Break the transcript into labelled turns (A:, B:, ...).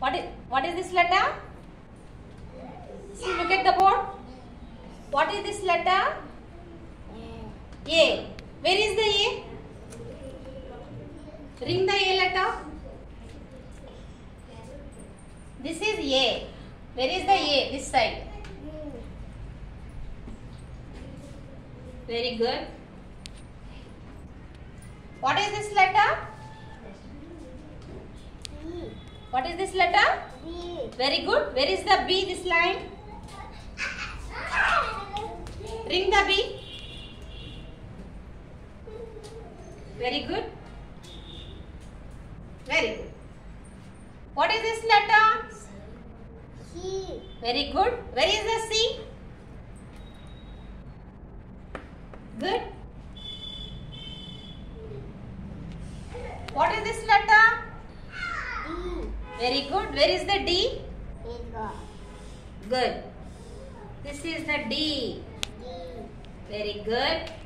A: What is this letter? See, look at the board. What is this letter? A. Where is the A? Ring the A letter. This is A. Where is the A? This side. Very good. What is this letter?
B: B.
A: What is this letter?
B: B.
A: Very good. Where is the B? This line. Ring the B. Very good. Very good. What is this letter?
B: C.
A: Very good. Where is the C? Good. What is this letter?
B: D.
A: Very good. Where is the D?
B: Ego.
A: Good. This is the D.
B: D.
A: Very good.